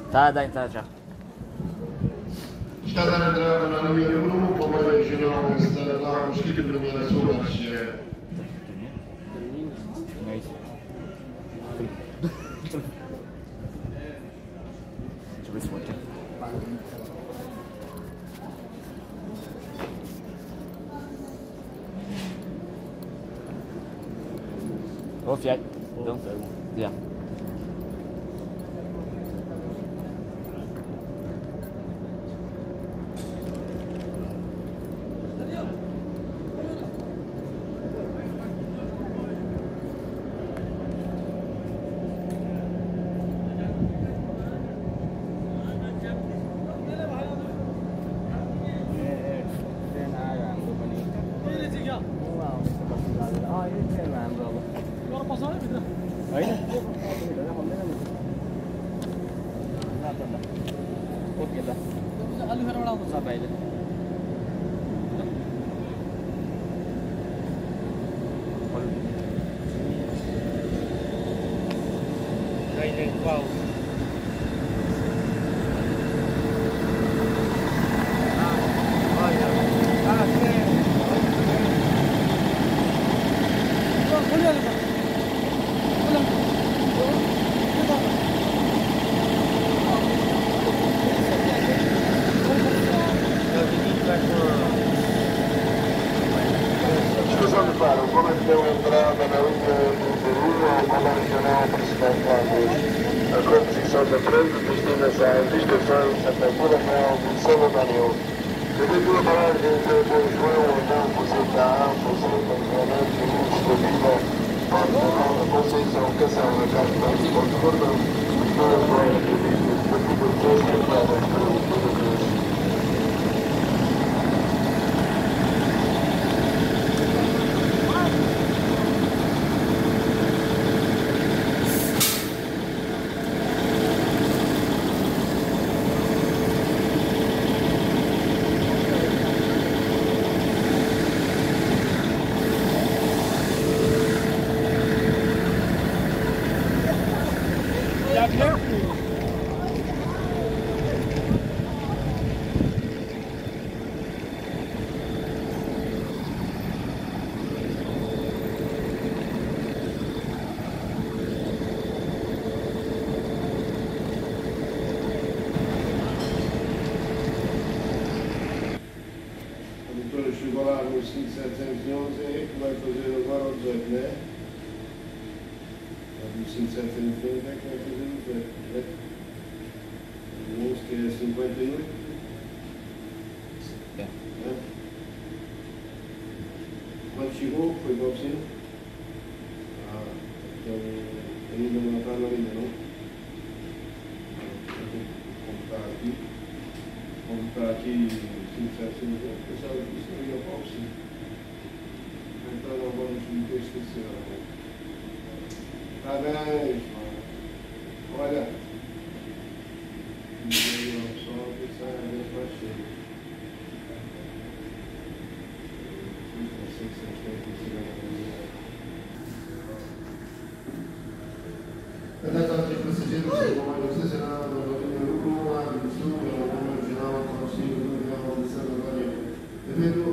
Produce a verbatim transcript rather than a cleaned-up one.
Tá, da entrada já. Está dando entrada na linha do grupo, o meio regional está lá, o esquipe de primeira sua, mas... Não é isso. Deixa eu ver se pode. Ô, fiat. Então, já. cinco setecentos e onze é que vai fazer agora o dezoito, não é? O cinco setecentos e onze é que vai fazer o dezoito, não é? O onze que é cinquenta e oito. É. É. Quando chegou, foi para o oficina? Ah, então ainda não está na linha, não? Como está aqui, como está aqui cinco setecentos, eu pensava que isso não ia para o oficina. Então não vamos meter esquecer. Está bem, olha. Só pensar a vez mais cedo. Atenção aos passageiros, chegam mais estacionados na linha do Sul, a do Sul, a linha regional, consigo, no regional de Santa Maria.